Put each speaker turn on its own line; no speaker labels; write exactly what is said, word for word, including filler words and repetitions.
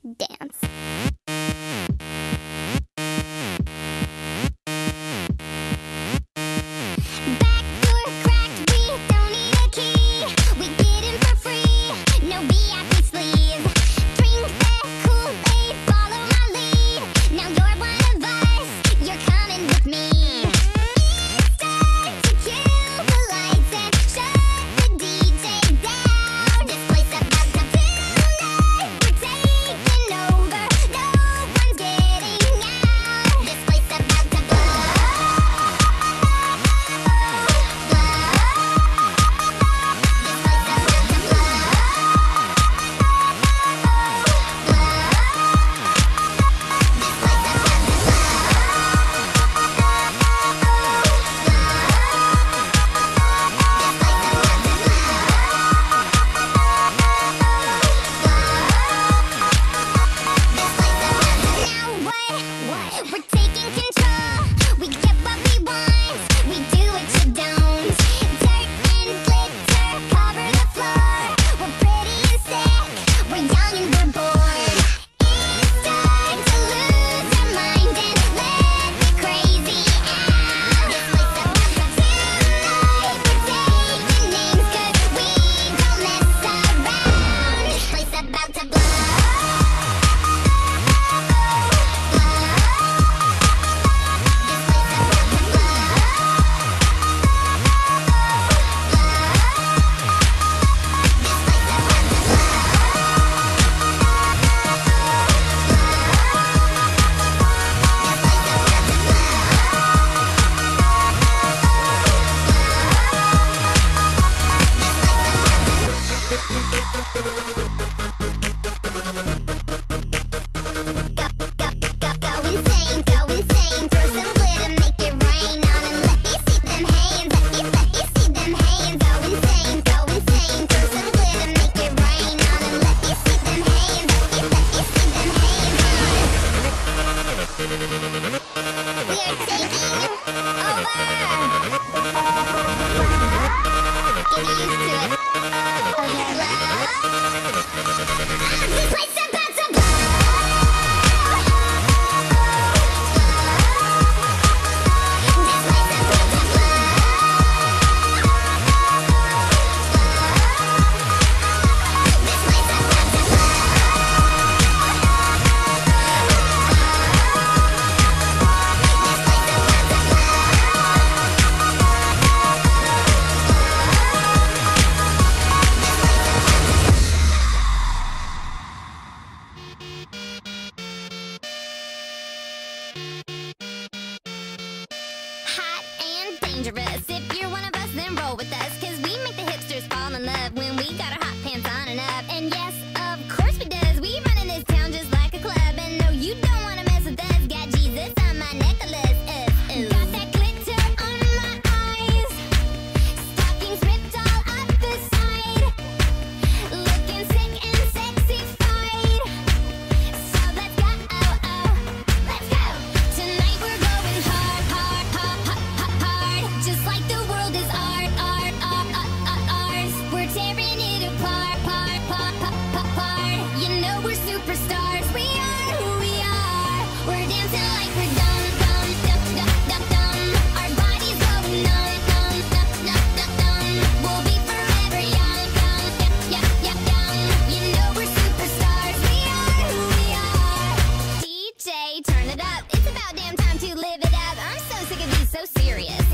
dance. Dangerous. If you're one of us, then roll with us, cause we make the hipsters fall in love when we got our hot pants on and up. And yes, of course we does. We run in this town just like a club. And no, you don't wanna mess with us. Got Jesus on my necklace. Uh, uh. Got that glitter on my eyes. Stockings ripped all up the side. Looking sick and sexified. So let's go, oh, oh, let's go. Tonight we're going hard, hard, hard, hard, hard. Just like the world is art, art, art, art, art, ours. We're tearing it apart, part, part, part, part, part. You know we're superstars. We are who we are. We're dancing like we're dumb, dumb, dumb, dumb, dumb, dumb. Our bodies going numb, numb, numb, numb, numb, numb. We'll be forever young, young, young, young, young, young. You know we're superstars. We are who we are. D J, turn it up. It's about damn time to live it up. I'm so sick of being so serious.